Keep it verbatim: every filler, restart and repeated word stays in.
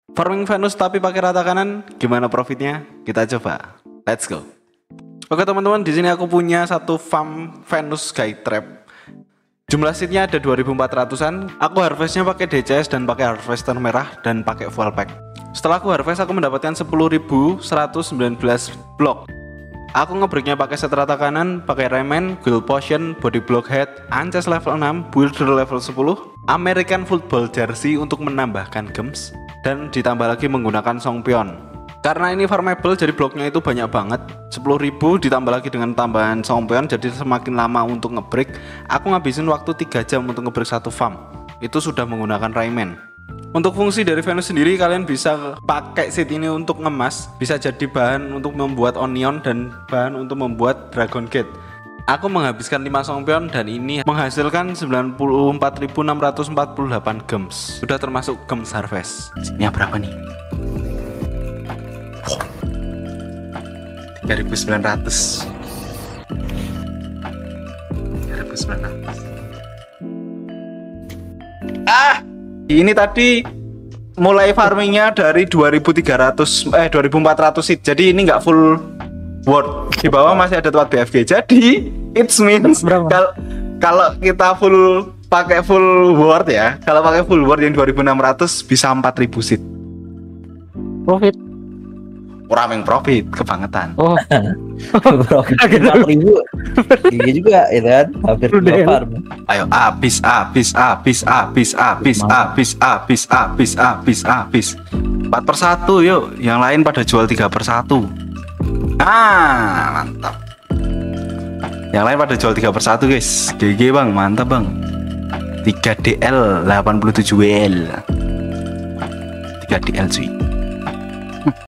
Farming Venus tapi pakai rata kanan, gimana profitnya? Kita coba. Let's go. Oke teman-teman, di sini aku punya satu farm Venus Skytrap. Jumlah seednya ada dua ribu empat ratusan. Aku harvestnya pakai D C S dan pakai harvester merah dan pakai full pack. Setelah aku harvest, aku mendapatkan sepuluh ribu seratus sembilan belas blok. Aku ngebreaknya pakai set rata kanan, pakai Rayman, Guild Potion, Body Block Head, Ances level enam, Builder level sepuluh, American Football Jersey untuk menambahkan gems, dan ditambah lagi menggunakan Songpyeon. Karena ini farmable jadi bloknya itu banyak banget, sepuluh ribu ditambah lagi dengan tambahan Songpyeon, jadi semakin lama untuk ngebreak. Aku ngabisin waktu tiga jam untuk ngebreak satu farm. Itu sudah menggunakan Rayman. Untuk fungsi dari Venus sendiri, kalian bisa pakai seed ini untuk ngemas, bisa jadi bahan untuk membuat onion dan bahan untuk membuat dragon gate. Aku menghabiskan lima Songpyeon dan ini menghasilkan sembilan puluh empat ribu enam ratus empat puluh delapan gems. Sudah termasuk gems harvest. Ini berapa nih? tiga ribu sembilan ratus. tiga ribu sembilan ratus. Ah, ini tadi mulai farmingnya dari dua ribu tiga ratus eh dua ribu empat ratus seed. Jadi ini nggak full world. Di bawah masih ada tempat B F G. Jadi it means kalau kalau kita full pakai full world ya, kalau pakai full world yang dua ribu enam ratus bisa empat ribu seed. Profit. Orang yang profit kebangetan. Oh, Profit empat ribu. Gigi juga ya kan, hampir dua farm. Ayo habis habis habis habis habis habis habis habis habis habis. empat per satu yuk, yang lain pada jual tiga per satu. Ah, mantap. Yang lain pada jual tiga per satu guys. G G bang, mantap bang. tiga D L delapan puluh tujuh W L. tiga D L cuy.